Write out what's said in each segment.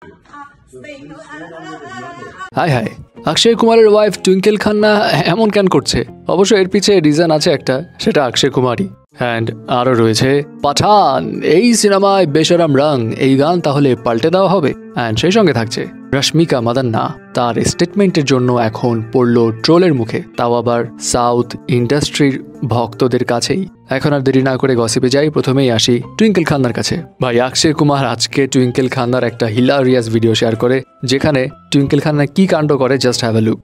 High high, অক্ষয় কুমারের wife twinkle Khanna এমন কেন করছে? অবশ্য এর পিছে রিজন আছে একটা, সেটা অক্ষয় কুমারই। অ্যান্ড আরও রয়েছে পাঠান, এই সিনেমায় বেশারাম রং, এই গান তাহলে পাল্টে দেওয়া হবে। অ্যান্ড সেই সঙ্গে থাকছে রশ্মিকা মাদান্না, তার স্টেটমেন্টের জন্য এখন পড়লো ট্রোলের মুখে, তাও আবার সাউথ ইন্ডাস্ট্রির ভক্তদের কাছেই। এখন আর দেরি না করে গসিপে যাই, প্রথমেই আসি টুইঙ্কেল খান্নার কাছে। ভাই অক্ষয় কুমার আজকে টুইঙ্কেল খান্নার একটা হিলারিয়াস ভিডিও শেয়ার করে, যেখানে টুইঙ্কেল খান্না কি কাণ্ড করে, জাস্ট হ্যাভ আ লুক।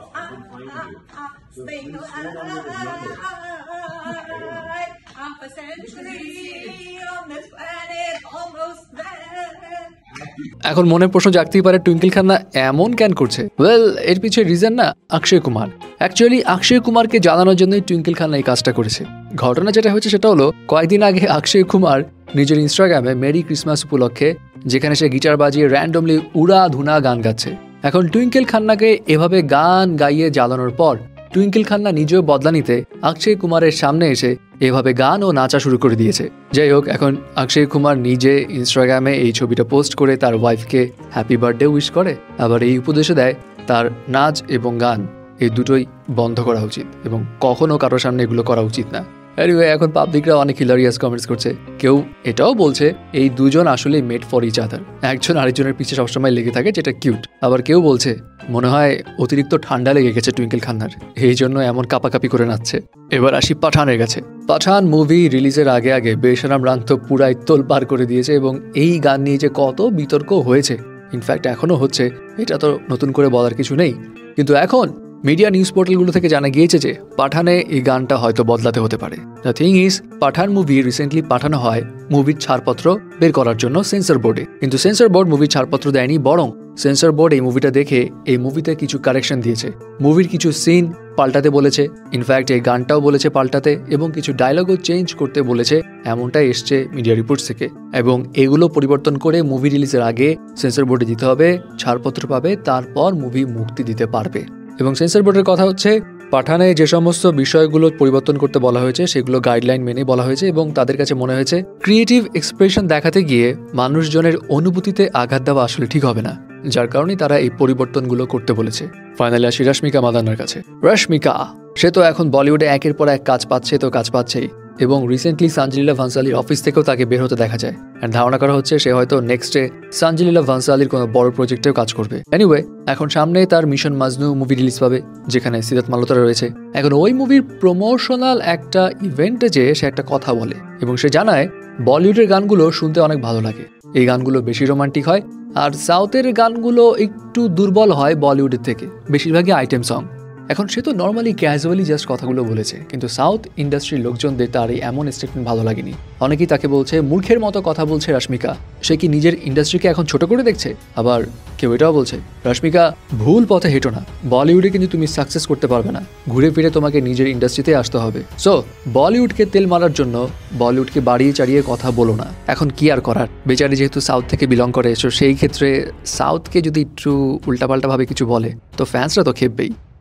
এখন মনে প্রশ্ন জাগতেই পারে, টুইঙ্কেল খান্না এমন কেন করছে? ওয়েল, এর পিছনে রিজন না অক্ষয় কুমার। অ্যাকচুয়ালি অক্ষয় কুমারকে জানানোর জন্যই টুইঙ্কেল খান্না এই কাজটা করেছে। ঘটনা যেটা হয়েছে সেটা হলো, কয়েকদিন আগে অক্ষয় কুমার নিজের ইনস্টাগ্রামে মেরি ক্রিসমাস উপলক্ষে, যেখানে সে গিটার বাজিয়ে র্যান্ডমলি উড়া ধুনা গান গাচ্ছে। এখন টুইঙ্কেল খান্নাকে এভাবে গান গাইয়ে জ্বালানোর পর টুইঙ্কেল খান্না নিজেও বদলা নিতে অক্ষয় কুমারের সামনে এসে এভাবে গান ও নাচা শুরু করে দিয়েছে। যাই হোক, এখন অক্ষয় কুমার নিজে ইনস্টাগ্রামে এই ছবিটা পোস্ট করে তার ওয়াইফকে হ্যাপি বার্থডে উইশ করে, আবার এই উপদেশও দেয় তার নাচ এবং গান এই দুটোই বন্ধ করা উচিত এবং কখনো কারোর সামনে এগুলো করা উচিত না। এনিওয়ে, এখন পাবলিকরা অনেক হিলারিয়াস কমেন্টস করছে। কেউ এটাও বলছে এই দুজন আসলে মেড ফর ইচ আদার, একজন আরেকজনের পিছে সবসময় লেগে থাকে, যেটা কিউট। আবার কেউ বলছে মনে হয় অতিরিক্ত ঠান্ডা লেগে গেছে টুইঙ্কেল খান্নার, এই জন্য এমন কাপাকাপি করে নাচছে। এবার আসি পাঠানের কাছে। পাঠান মুভি রিলিজের আগে আগে বেশারাম রাং তো পুরাই তোলপাড় করে দিয়েছে এবং এই গান নিয়ে যে কত বিতর্ক হয়েছে, ইনফ্যাক্ট এখনো হচ্ছে, এটা তো নতুন করে বলার কিছু নেই। কিন্তু এখন মিডিয়া নিউজ পোর্টালগুলো থেকে জানা গিয়েছে যে পাঠানে এই গানটা হয়তো বদলাতে হতে পারে। The thing is, Pathaan movie recently পাঠানো হয় মুভির ছাড়পত্র বের করার জন্য সেন্সর বোর্ডে, কিন্তু সেন্সর বোর্ড মুভির ছাড়পত্র দেয়নি, বরং সেন্সর বোর্ড এই মুভিটা দেখে এই মুভিতে কিছু কারেকশন দিয়েছে, মুভির কিছু সিন পাল্টাতে বলেছে, ইনফ্যাক্ট এই গানটাও বলেছে পাল্টাতে এবং কিছু ডায়লগও চেঞ্জ করতে বলেছে, এমনটাই এসছে মিডিয়া রিপোর্টস থেকে। এবং এগুলো পরিবর্তন করে মুভি রিলিজের আগে সেন্সর বোর্ডে দিতে হবে, ছাড়পত্র পাবে, তারপর মুভি মুক্তি দিতে পারবে। এবং সেন্সর বোর্ডের কথা হচ্ছে, পাঠানে যে সমস্ত বিষয়গুলো পরিবর্তন করতে বলা হয়েছে সেগুলো গাইডলাইন মেনে বলা হয়েছে এবং তাদের কাছে মনে হয়েছে ক্রিয়েটিভ এক্সপ্রেশন দেখাতে গিয়ে মানুষজনের অনুভূতিতে আঘাত দেওয়া আসলে ঠিক হবে না, যার কারণে তারা এই পরিবর্তনগুলো করতে বলেছে। ফাইনালি আসি রশ্মিকা মাদান্নার কাছে। রশ্মিকা, সে তো এখন বলিউডে একের পর এক কাজ পাচ্ছে, তো কাজ পাচ্ছেই, এবং রিসেন্টলি সঞ্জয় ভানসালির অফিস থেকেও তাকে বের হতে দেখা যায়। আর ধারণা করা হচ্ছে সে হয়তো নেক্সটে সঞ্জয় ভানসালির কোনো বড় প্রজেক্টেও কাজ করবে। এনিওয়ে, এখন সামনে তার মিশন মাজনু মুভি রিলিজ পাবে, যেখানে সিদ্ধার্থ মালহোত্রা রয়েছে। এখন ওই মুভির প্রমোশনাল একটা ইভেন্টে যে সে একটা কথা বলে এবং সে জানায় বলিউডের গানগুলো শুনতে অনেক ভালো লাগে, এই গানগুলো বেশি রোমান্টিক হয়, আর সাউথের গানগুলো একটু দুর্বল হয় বলিউডের থেকে, বেশিরভাগই আইটেম সং। এখন সে তো নর্মালি ক্যাজুয়ালি জাস্ট কথাগুলো বলেছে, কিন্তু সাউথ ইন্ডাস্ট্রির লোকজনদের তার এই এমন স্টেটমেন্ট ভালো লাগেনি। অনেকেই তাকে বলছে মূর্খের মতো কথা বলছে রশ্মিকা, সে কি নিজের ইন্ডাস্ট্রিকে এখন ছোট করে দেখছে? আবার কেউ এটাও বলছে রশ্মিকা ভুল পথে হেঁটো না, বলিউডে কিন্তু তুমি সাকসেস করতে পারবে না, ঘুরে ফিরে তোমাকে নিজের ইন্ডাস্ট্রিতে আসতে হবে। সো বলিউডকে তেল মারার জন্য বলিউডকে বাড়িয়ে চাড়িয়ে কথা বলো না। এখন কি আর করার, বেচারি যেহেতু সাউথ থেকে বিলং করে, সো সেই ক্ষেত্রে সাউথকে যদি একটু উল্টাপাল্টাভাবে কিছু বলে তো ফ্যান্সরা তো খেপবেই।